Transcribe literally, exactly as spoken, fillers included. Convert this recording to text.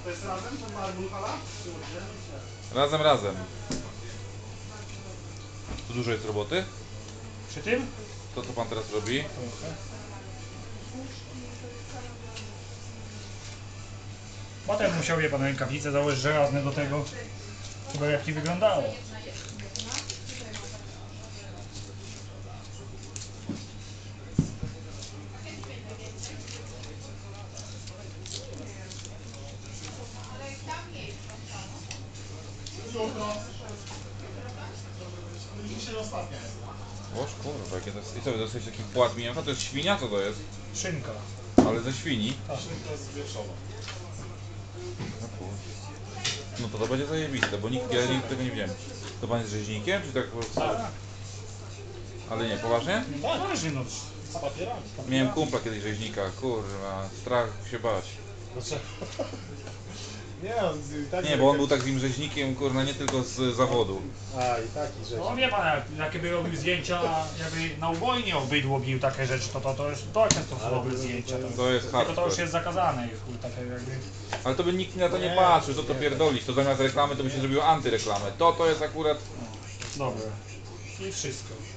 To jest razem, to ma Bulhala? Razem, razem. Tu dużo jest roboty? Przy tym? To co pan teraz robi? Trochę. Potem musiał je pan rękawice założyć żelazne do tego, żeby jak nie wyglądało. Jutro. Dzisiaj ostatnia jest. Oż kurwa, jakie to jest... I co, to jest jakiś taki płat mięcha? To jest świnia? Co to jest? Szynka. Ale ze świni? Tak. To jest zwierzona. No kurwa. No to to będzie zajebiste, bo nikt, ja nigdy tego nie wiem. To pan jest rzeźnikiem, czy tak po prostu? Tak. Ale nie, poważnie? Poważnie no. Z papierami. Miałem kumpla kiedyś rzeźnika, kurwa, strach się bać. Znaczy... Nie, on i tak... Nie, bo on był takim rzeźnikiem, kurwa, nie tylko z zawodu. A, i taki rzecz. No wie pan, jak, jakie robił zdjęcia, jakby na ubojnie obydło bił takie rzeczy, to to, to już to często Ale robił to- zdjęcia. To, To jest tylko to już hardcore. jest zakazane, już chuj, takie jakby... Ale to by nikt na to nie Nie, patrzył, co to nie. pierdolić, to zamiast reklamy to by się zrobiło antyreklamę. To to jest akurat... Dobra. I wszystko.